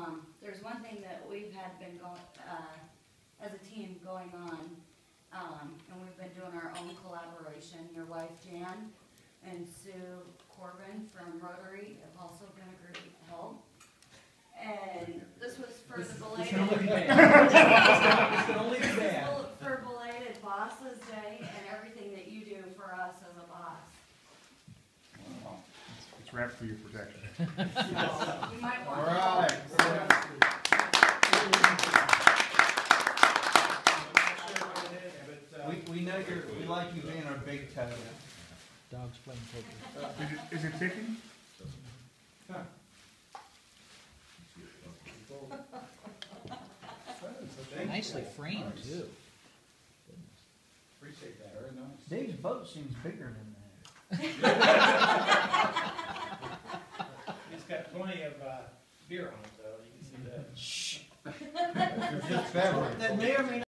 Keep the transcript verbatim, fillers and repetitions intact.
um, there's one thing that we've had been going, uh, as a team going on, um, and we've been doing our own collaboration. Your wife Jan and Sue Corbin from Rotary have also been a great help. And this was for the belated, for belated Boss's Day and everything that you do for us as a boss. Wow. It's wrapped for your protection. You might want All right. to. We, we know you're, we like you being our big toe. Dog's playing poker. Is it, is it ticking? Huh. Nicely framed, too. Appreciate that. Very nice. Dave's boat seems bigger than that. It's got plenty of uh, beer on it, though. You can see that. That may or may not